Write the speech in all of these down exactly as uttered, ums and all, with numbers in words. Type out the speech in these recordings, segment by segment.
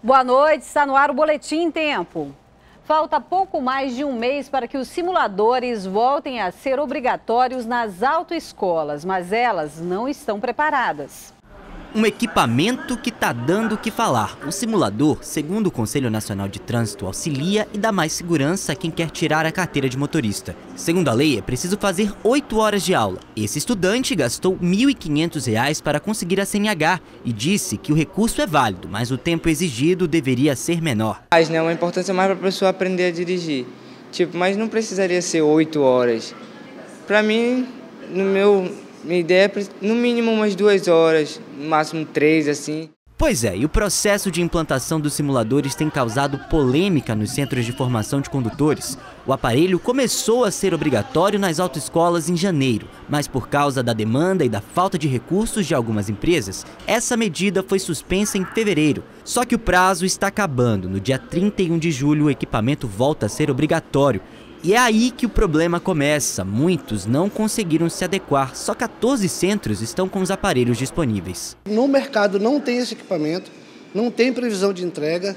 Boa noite, está no ar o Boletim em Tempo. Falta pouco mais de um mês para que os simuladores voltem a ser obrigatórios nas autoescolas, mas elas não estão preparadas. Um equipamento que está dando o que falar. O simulador, segundo o Conselho Nacional de Trânsito, auxilia e dá mais segurança a quem quer tirar a carteira de motorista. Segundo a lei, é preciso fazer oito horas de aula. Esse estudante gastou mil e quinhentos reais para conseguir a C N H e disse que o recurso é válido, mas o tempo exigido deveria ser menor. Mas, né, uma importância mais para a pessoa aprender a dirigir. Tipo, mas não precisaria ser oito horas. Para mim, no meu... Minha ideia é no mínimo umas duas horas, no máximo três, assim. Pois é, e o processo de implantação dos simuladores tem causado polêmica nos centros de formação de condutores. O aparelho começou a ser obrigatório nas autoescolas em janeiro, mas por causa da demanda e da falta de recursos de algumas empresas, essa medida foi suspensa em fevereiro. Só que o prazo está acabando. No dia trinta e um de julho, o equipamento volta a ser obrigatório. E é aí que o problema começa. Muitos não conseguiram se adequar. Só quatorze centros estão com os aparelhos disponíveis. No mercado não tem esse equipamento, não tem previsão de entrega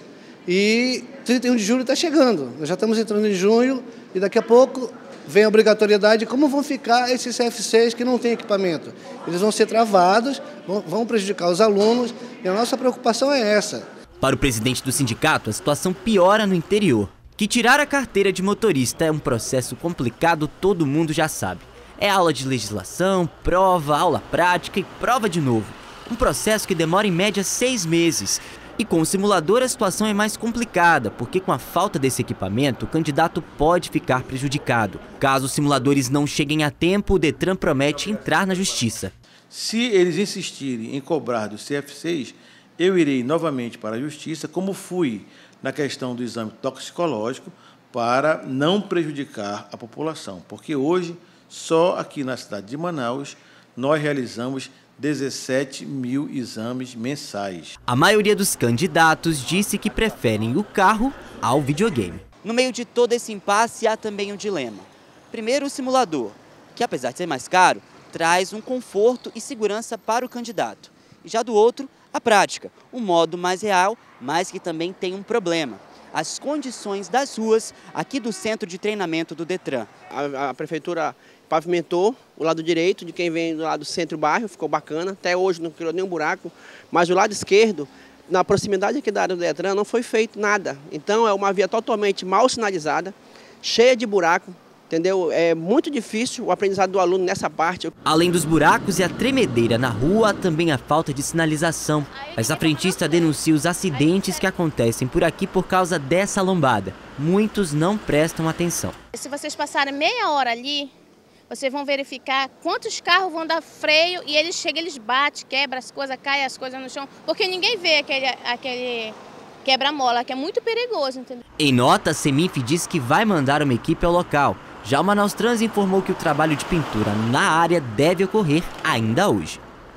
e trinta e um de julho está chegando. Nós já estamos entrando em junho e daqui a pouco vem a obrigatoriedade. Como vão ficar esses C F Cs que não têm equipamento? Eles vão ser travados, vão prejudicar os alunos e a nossa preocupação é essa. Para o presidente do sindicato, a situação piora no interior. Que tirar a carteira de motorista é um processo complicado, todo mundo já sabe. É aula de legislação, prova, aula prática e prova de novo. Um processo que demora em média seis meses. E com o simulador a situação é mais complicada, porque com a falta desse equipamento, o candidato pode ficar prejudicado. Caso os simuladores não cheguem a tempo, o Detran promete entrar na justiça. Se eles insistirem em cobrar dos C F Cs, eu irei novamente para a justiça, como fui na questão do exame toxicológico, para não prejudicar a população. Porque hoje, só aqui na cidade de Manaus, nós realizamos dezessete mil exames mensais. A maioria dos candidatos disse que preferem o carro ao videogame. No meio de todo esse impasse, há também um dilema. Primeiro, o simulador, que apesar de ser mais caro, traz um conforto e segurança para o candidato. E já do outro, a prática, um modo mais real, mas que também tem um problema. As condições das ruas aqui do centro de treinamento do Detran. A, a prefeitura pavimentou o lado direito de quem vem do lado centro-bairro, ficou bacana. Até hoje não criou nenhum buraco, mas o lado esquerdo, na proximidade aqui da área do Detran, não foi feito nada. Então é uma via totalmente mal sinalizada, cheia de buraco. Entendeu? É muito difícil o aprendizado do aluno nessa parte. Além dos buracos e a tremedeira na rua, também a falta de sinalização. Essa frentista denuncia os acidentes que acontecem por aqui por causa dessa lombada. Muitos não prestam atenção. Se vocês passarem meia hora ali, vocês vão verificar quantos carros vão dar freio e eles chegam, eles batem, quebram as coisas, caem as coisas no chão, porque ninguém vê aquele... aquele... quebra-mola, que é muito perigoso, entendeu? Em nota, a Semif diz que vai mandar uma equipe ao local. Já o Manaus Trans informou que o trabalho de pintura na área deve ocorrer ainda hoje.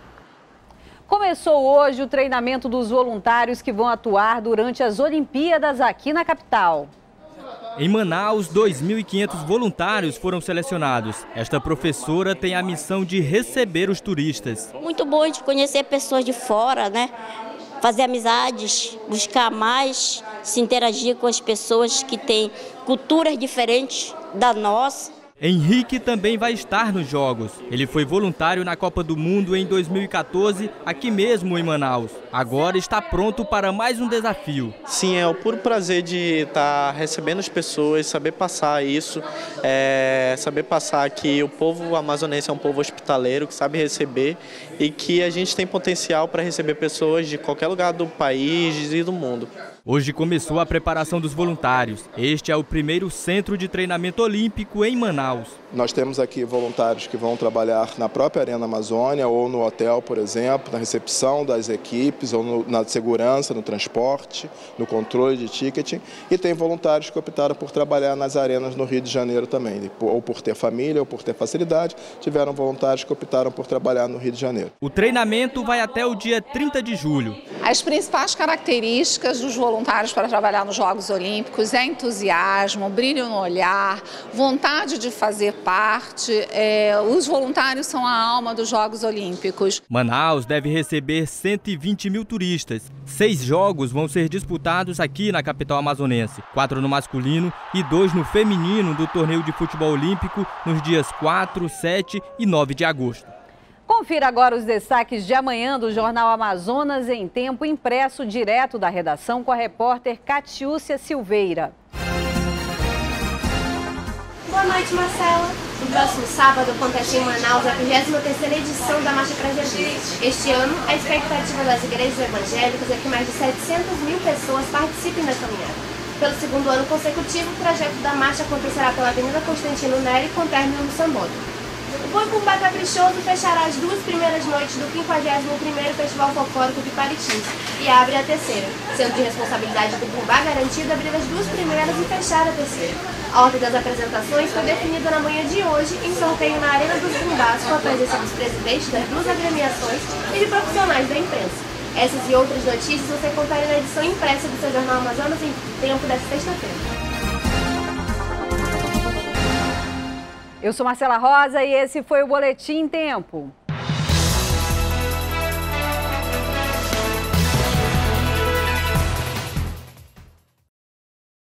Começou hoje o treinamento dos voluntários que vão atuar durante as Olimpíadas aqui na capital. Em Manaus, dois mil e quinhentos voluntários foram selecionados. Esta professora tem a missão de receber os turistas. Muito bom de conhecer pessoas de fora, né? Fazer amizades, buscar mais, se interagir com as pessoas que têm culturas diferentes da nossa. Henrique também vai estar nos Jogos. Ele foi voluntário na Copa do Mundo em dois mil e quatorze, aqui mesmo em Manaus. Agora está pronto para mais um desafio. Sim, é o puro prazer de estar recebendo as pessoas, saber passar isso, é, saber passar que o povo amazonense é um povo hospitaleiro, que sabe receber e que a gente tem potencial para receber pessoas de qualquer lugar do país e do mundo. Hoje começou a preparação dos voluntários. Este é o primeiro centro de treinamento olímpico em Manaus. Nós temos aqui voluntários que vão trabalhar na própria Arena Amazônia ou no hotel, por exemplo, na recepção das equipes ou no, na segurança, no transporte, no controle de ticketing. E tem voluntários que optaram por trabalhar nas arenas no Rio de Janeiro também, ou por ter família ou por ter facilidade. Tiveram voluntários que optaram por trabalhar no Rio de Janeiro. O treinamento vai até o dia trinta de julho. As principais características dos voluntários voluntários para trabalhar nos Jogos Olímpicos é entusiasmo, brilho no olhar, vontade de fazer parte. É, os voluntários são a alma dos Jogos Olímpicos. Manaus deve receber cento e vinte mil turistas. Seis jogos vão ser disputados aqui na capital amazonense. Quatro no masculino e dois no feminino do torneio de futebol olímpico nos dias quatro, sete e nove de agosto. Confira agora os destaques de amanhã do Jornal Amazonas em Tempo, impresso direto da redação com a repórter Catiúcia Silveira. Boa noite, Marcela. No próximo sábado acontece em Manaus a vigésima terceira edição da Marcha para Jesus. Este ano, a expectativa das igrejas evangélicas é que mais de setecentas mil pessoas participem da caminhada. Pelo segundo ano consecutivo, o trajeto da marcha acontecerá pela Avenida Constantino Nery com término no Sambódromo. O Boi Bumbá Caprichoso fechará as duas primeiras noites do quinquagésimo primeiro Festival Folclórico de Parintins e abre a terceira, sendo de responsabilidade do Bumbá garantido abrir as duas primeiras e fechar a terceira. A ordem das apresentações foi definida na manhã de hoje em sorteio na Arena dos Bumbás com a presença dos presidentes das duas agremiações e de profissionais da imprensa. Essas e outras notícias você confere na edição impressa do seu Jornal Amazonas em Tempo desta sexta-feira. Eu sou Marcela Rosa e esse foi o Boletim Tempo.